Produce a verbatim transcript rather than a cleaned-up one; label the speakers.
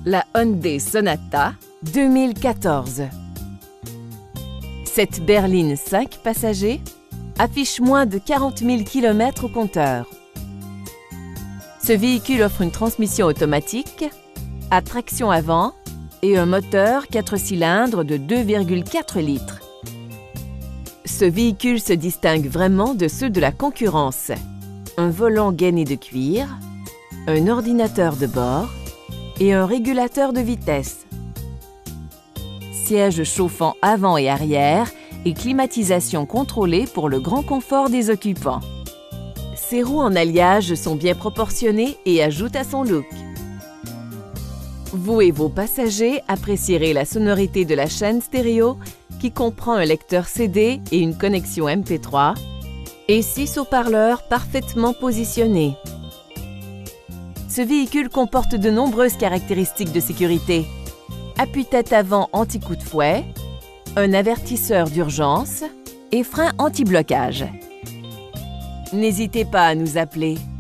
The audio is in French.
Speaker 1: La Hyundai Sonata deux mille quatorze. Cette berline cinq passagers affiche moins de quarante mille kilomètres au compteur. Ce véhicule offre une transmission automatique, à traction avant et un moteur quatre cylindres de deux virgule quatre litres. Ce véhicule se distingue vraiment de ceux de la concurrence. Un volant gainé de cuir, un ordinateur de bord et un régulateur de vitesse. Sièges chauffants avant et arrière et climatisation contrôlée pour le grand confort des occupants. Ses roues en alliage sont bien proportionnées et ajoutent à son look. Vous et vos passagers apprécierez la sonorité de la chaîne stéréo qui comprend un lecteur C D et une connexion M P trois et six haut-parleurs parfaitement positionnés. Ce véhicule comporte de nombreuses caractéristiques de sécurité. Appuie-tête avant anti-coup de fouet, un avertisseur d'urgence et frein anti-blocage. N'hésitez pas à nous appeler.